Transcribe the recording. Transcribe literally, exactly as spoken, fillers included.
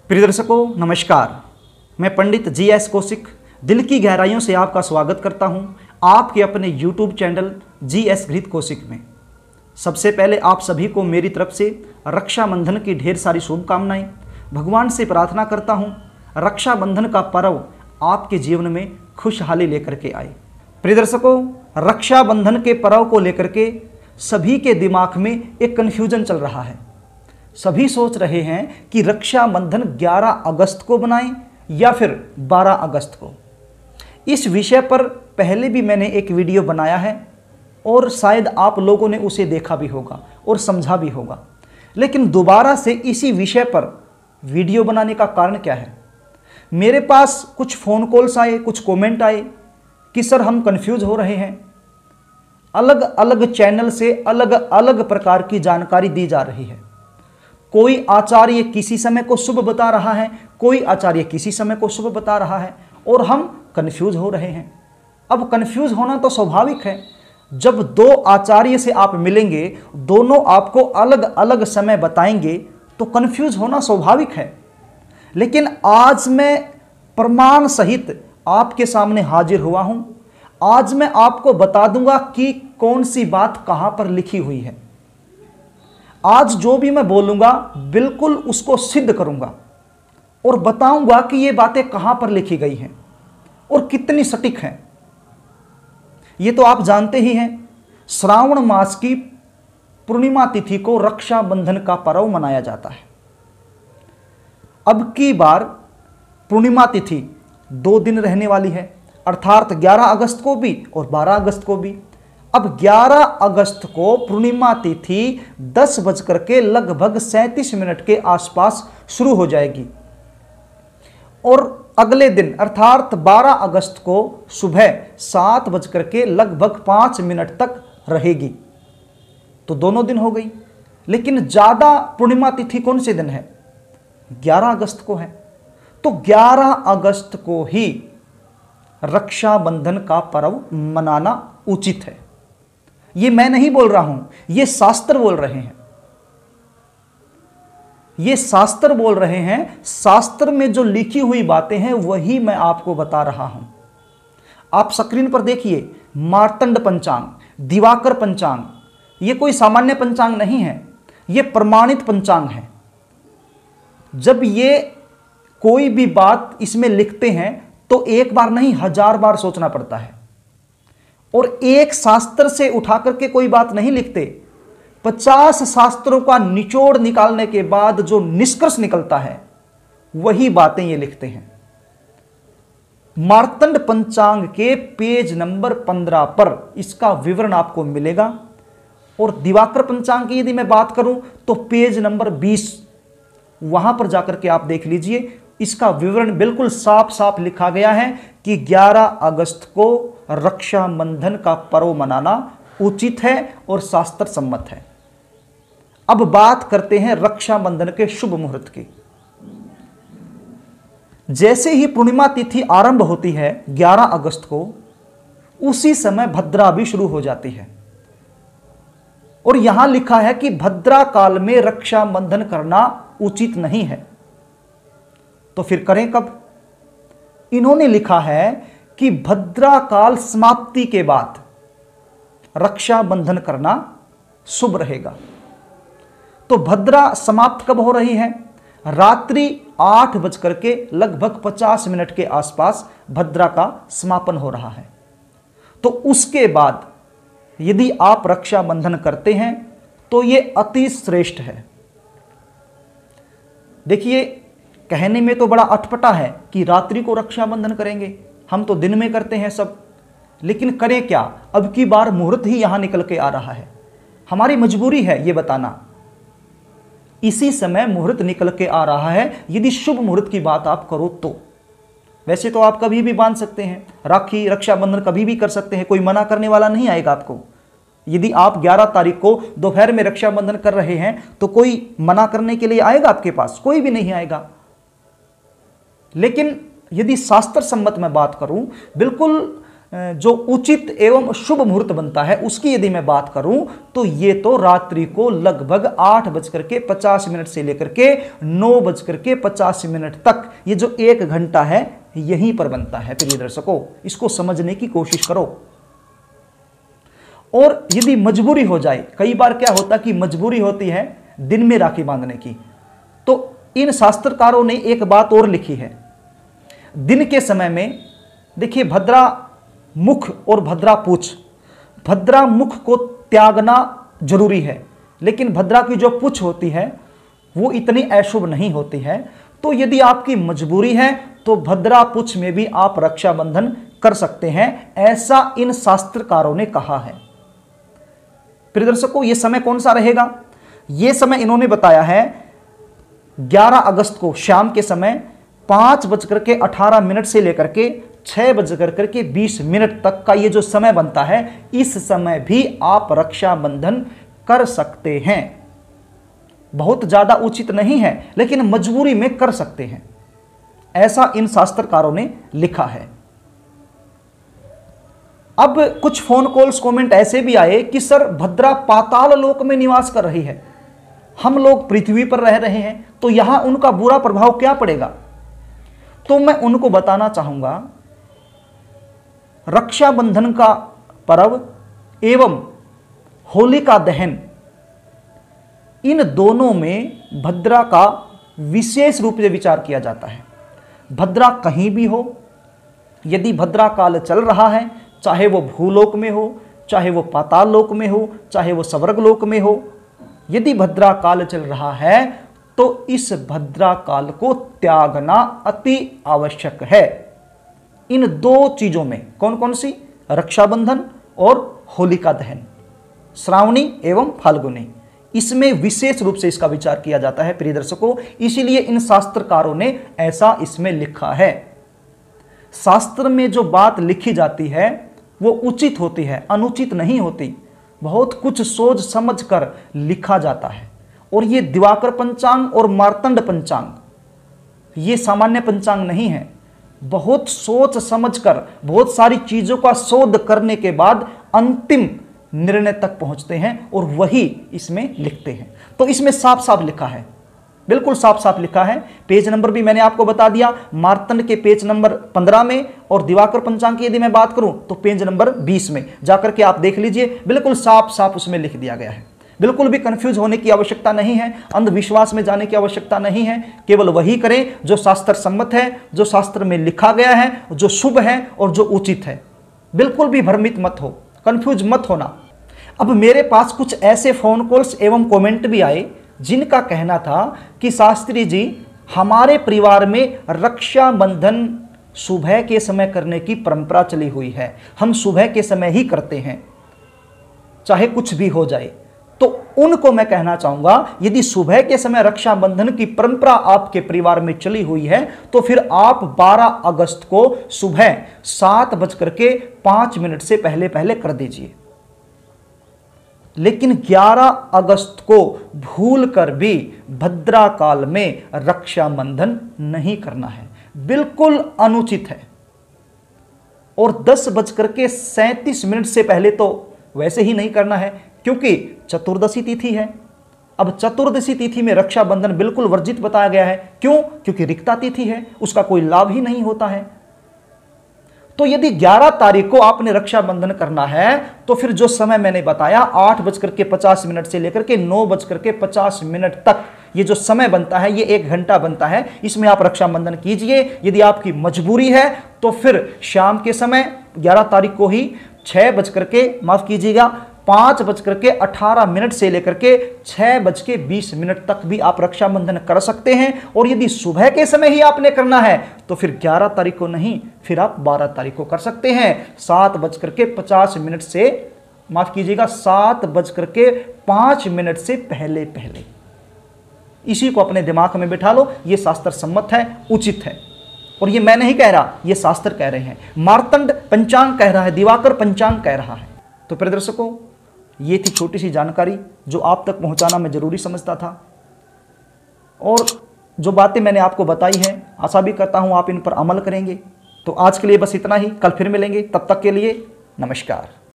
प्रिय दर्शकों नमस्कार, मैं पंडित जी एस कौशिक दिल की गहराइयों से आपका स्वागत करता हूं आपके अपने यूट्यूब चैनल जी एस घृत कौशिक में। सबसे पहले आप सभी को मेरी तरफ से रक्षाबंधन की ढेर सारी शुभकामनाएं। भगवान से प्रार्थना करता हूं रक्षाबंधन का पर्व आपके जीवन में खुशहाली लेकर के आए। प्रिय दर्शकों, रक्षाबंधन के पर्व को लेकर के सभी के दिमाग में एक कन्फ्यूजन चल रहा है। सभी सोच रहे हैं कि रक्षाबंधन ग्यारह अगस्त को बनाएं या फिर बारह अगस्त को। इस विषय पर पहले भी मैंने एक वीडियो बनाया है और शायद आप लोगों ने उसे देखा भी होगा और समझा भी होगा, लेकिन दोबारा से इसी विषय पर वीडियो बनाने का कारण क्या है? मेरे पास कुछ फ़ोन कॉल्स आए, कुछ कमेंट आए कि सर हम कंफ्यूज हो रहे हैं, अलग अलग चैनल से अलग अलग प्रकार की जानकारी दी जा रही है। कोई आचार्य किसी समय को शुभ बता रहा है, कोई आचार्य किसी समय को शुभ बता रहा है और हम कंफ्यूज हो रहे हैं। अब कंफ्यूज होना तो स्वाभाविक है। जब दो आचार्य से आप मिलेंगे, दोनों आपको अलग अलग समय बताएंगे तो कंफ्यूज होना स्वाभाविक है। लेकिन आज मैं प्रमाण सहित आपके सामने हाजिर हुआ हूं। आज मैं आपको बता दूंगा कि कौन सी बात कहां पर लिखी हुई है। आज जो भी मैं बोलूंगा बिल्कुल उसको सिद्ध करूंगा और बताऊंगा कि ये बातें कहां पर लिखी गई हैं और कितनी सटीक हैं। ये तो आप जानते ही हैं, श्रावण मास की पूर्णिमा तिथि को रक्षाबंधन का पर्व मनाया जाता है। अब की बार पूर्णिमा तिथि दो दिन रहने वाली है, अर्थात ग्यारह अगस्त को भी और बारह अगस्त को भी। अब ग्यारह अगस्त को पूर्णिमा तिथि दस बजकर के लगभग सैंतीस मिनट के आसपास शुरू हो जाएगी और अगले दिन अर्थात बारह अगस्त को सुबह सात बजकर के लगभग पाँच मिनट तक रहेगी। तो दोनों दिन हो गई, लेकिन ज़्यादा पूर्णिमा तिथि कौन से दिन है? ग्यारह अगस्त को है। तो ग्यारह अगस्त को ही रक्षाबंधन का पर्व मनाना उचित है। ये मैं नहीं बोल रहा हूं, ये शास्त्र बोल रहे हैं। ये शास्त्र बोल रहे हैं। शास्त्र में जो लिखी हुई बातें हैं वही मैं आपको बता रहा हूं। आप स्क्रीन पर देखिए, मार्तंड पंचांग, दिवाकर पंचांग, ये कोई सामान्य पंचांग नहीं है, ये प्रमाणित पंचांग है। जब ये कोई भी बात इसमें लिखते हैं तो एक बार नहीं हजार बार सोचना पड़ता है और एक शास्त्र से उठा करके कोई बात नहीं लिखते। पचास शास्त्रों का निचोड़ निकालने के बाद जो निष्कर्ष निकलता है वही बातें ये लिखते हैं। मार्तंड पंचांग के पेज नंबर पंद्रह पर इसका विवरण आपको मिलेगा और दिवाकर पंचांग की यदि मैं बात करूं तो पेज नंबर बीस, वहां पर जाकर के आप देख लीजिए। इसका विवरण बिल्कुल साफ साफ लिखा गया है कि ग्यारह अगस्त को रक्षाबंधन का पर्व मनाना उचित है और शास्त्र सम्मत है। अब बात करते हैं रक्षाबंधन के शुभ मुहूर्त की। जैसे ही पूर्णिमा तिथि आरंभ होती है ग्यारह अगस्त को, उसी समय भद्रा भी शुरू हो जाती है और यहां लिखा है कि भद्रा काल में रक्षाबंधन करना उचित नहीं है। तो फिर करें कब? इन्होंने लिखा है कि भद्रा काल समाप्ति के बाद रक्षाबंधन करना शुभ रहेगा। तो भद्रा समाप्त कब हो रही है? रात्रि आठ बजकर के लगभग पचास मिनट के आसपास भद्रा का समापन हो रहा है। तो उसके बाद यदि आप रक्षाबंधन करते हैं तो यह अति श्रेष्ठ है। देखिए, कहने में तो बड़ा अटपटा है कि रात्रि को रक्षाबंधन करेंगे, हम तो दिन में करते हैं सब, लेकिन करें क्या? अब की बार मुहूर्त ही यहां निकल के आ रहा है। हमारी मजबूरी है ये बताना। इसी समय मुहूर्त निकल के आ रहा है। यदि शुभ मुहूर्त की बात आप करो तो वैसे तो आप कभी भी बांध सकते हैं राखी, रक्षाबंधन कभी भी कर सकते हैं, कोई मना करने वाला नहीं आएगा आपको। यदि आप ग्यारह तारीख को दोपहर में रक्षाबंधन कर रहे हैं तो कोई मना करने के लिए आएगा आपके पास? कोई भी नहीं आएगा। लेकिन यदि शास्त्र सम्मत मैं बात करूं, बिल्कुल जो उचित एवं शुभ मुहूर्त बनता है उसकी यदि मैं बात करूं तो ये तो रात्रि को लगभग आठ बजकर के पचास मिनट से लेकर के नौ बजकर के पचास मिनट तक ये जो एक घंटा है यहीं पर बनता है। प्रिय दर्शकों, इसको समझने की कोशिश करो। और यदि मजबूरी हो जाए, कई बार क्या होता कि मजबूरी होती है दिन में राखी बांधने की, तो इन शास्त्रकारों ने एक बात और लिखी है। दिन के समय में देखिए, भद्रा मुख और भद्रा पूछ, भद्रा मुख को त्यागना जरूरी है, लेकिन भद्रा की जो पूछ होती है वो इतनी अशुभ नहीं होती है। तो यदि आपकी मजबूरी है तो भद्रा पूछ में भी आप रक्षाबंधन कर सकते हैं, ऐसा इन शास्त्रकारों ने कहा है। प्रिय दर्शकों, यह समय कौन सा रहेगा? यह समय इन्होंने बताया है ग्यारह अगस्त को शाम के समय पांच बजकर के अठारह मिनट से लेकर के छह बजकर करके बीस मिनट तक का ये जो समय बनता है, इस समय भी आप रक्षाबंधन कर सकते हैं। बहुत ज्यादा उचित नहीं है, लेकिन मजबूरी में कर सकते हैं, ऐसा इन शास्त्रकारों ने लिखा है। अब कुछ फोन कॉल्स कमेंट ऐसे भी आए कि सर भद्रा पाताल लोक में निवास कर रही है, हम लोग पृथ्वी पर रह रहे हैं, तो यहां उनका बुरा प्रभाव क्या पड़ेगा? तो मैं उनको बताना चाहूंगा, रक्षाबंधन का पर्व एवं होलिका दहन, इन दोनों में भद्रा का विशेष रूप से विचार किया जाता है। भद्रा कहीं भी हो, यदि भद्रा काल चल रहा है, चाहे वो भूलोक में हो, चाहे वो पाताल लोक में हो, चाहे वो स्वर्ग लोक में हो, यदि भद्रा काल चल रहा है तो इस भद्रा काल को त्यागना अति आवश्यक है। इन दो चीजों में, कौन कौन सी? रक्षाबंधन और होलिका दहन, श्रावणी एवं फाल्गुनी, इसमें विशेष रूप से इसका विचार किया जाता है। प्रिय दर्शकों, इसीलिए इन शास्त्रकारों ने ऐसा इसमें लिखा है। शास्त्र में जो बात लिखी जाती है वो उचित होती है, अनुचित नहीं होती। बहुत कुछ सोच समझ कर लिखा जाता है। और ये दिवाकर पंचांग और मार्तंड पंचांग, ये सामान्य पंचांग नहीं है। बहुत सोच समझकर, बहुत सारी चीजों का शोध करने के बाद अंतिम निर्णय तक पहुंचते हैं और वही इसमें लिखते हैं। तो इसमें साफ साफ लिखा है, बिल्कुल साफ साफ लिखा है। पेज नंबर भी मैंने आपको बता दिया, मार्तंड के पेज नंबर पंद्रह में, और दिवाकर पंचांग की यदि मैं बात करूं तो पेज नंबर बीस में जाकर के आप देख लीजिए, बिल्कुल साफ साफ उसमें लिख दिया गया है। बिल्कुल भी कंफ्यूज होने की आवश्यकता नहीं है, अंधविश्वास में जाने की आवश्यकता नहीं है। केवल वही करें जो शास्त्र सम्मत है, जो शास्त्र में लिखा गया है, जो शुभ है और जो उचित है। बिल्कुल भी भ्रमित मत हो, कंफ्यूज मत होना। अब मेरे पास कुछ ऐसे फोन कॉल्स एवं कमेंट भी आए जिनका कहना था कि शास्त्री जी, हमारे परिवार में रक्षाबंधन सुबह के समय करने की परंपरा चली हुई है, हम सुबह के समय ही करते हैं, चाहे कुछ भी हो जाए। तो उनको मैं कहना चाहूंगा, यदि सुबह के समय रक्षाबंधन की परंपरा आपके परिवार में चली हुई है तो फिर आप बारह अगस्त को सुबह सात बजकर के पांच मिनट से पहले पहले कर दीजिए। लेकिन ग्यारह अगस्त को भूल कर भी भद्रा काल में रक्षाबंधन नहीं करना है, बिल्कुल अनुचित है। और दस बजकर के सैंतीस मिनट से पहले तो वैसे ही नहीं करना है, क्योंकि चतुर्दशी तिथि है। अब चतुर्दशी तिथि में रक्षाबंधन बिल्कुल वर्जित बताया गया है। क्यों? क्योंकि रिक्ता तिथि है, उसका कोई लाभ ही नहीं होता है। तो यदि ग्यारह तारीख को आपने रक्षाबंधन करना है तो फिर जो समय मैंने बताया, आठ बजकर के पचास मिनट से लेकर के नौ बजकर के पचास मिनट तक ये जो समय बनता है, ये एक घंटा बनता है, इसमें आप रक्षाबंधन कीजिए। यदि आपकी मजबूरी है तो फिर शाम के समय ग्यारह तारीख को ही छह बजकर के माफ कीजिएगा पांच बजकर के अठारह मिनट से लेकर के छह बज के बीस मिनट तक भी आप रक्षाबंधन कर सकते हैं। और यदि सुबह के समय ही आपने करना है तो फिर ग्यारह तारीख को नहीं, फिर आप बारह तारीख को कर सकते हैं, सात बजकर के पचास मिनट से माफ कीजिएगा सात बजकर के पांच मिनट से पहले पहले। इसी को अपने दिमाग में बिठा लो, यह शास्त्र सम्मत है, उचित है। और ये मैं नहीं कह रहा, ये शास्त्र कह रहे हैं, मार्तंड पंचांग कह रहा है, दिवाकर पंचांग कह रहा है। तो प्रिय दर्शकों, ये थी छोटी सी जानकारी जो आप तक पहुंचाना मैं जरूरी समझता था। और जो बातें मैंने आपको बताई हैं, आशा भी करता हूं आप इन पर अमल करेंगे। तो आज के लिए बस इतना ही, कल फिर मिलेंगे, तब तक के लिए नमस्कार।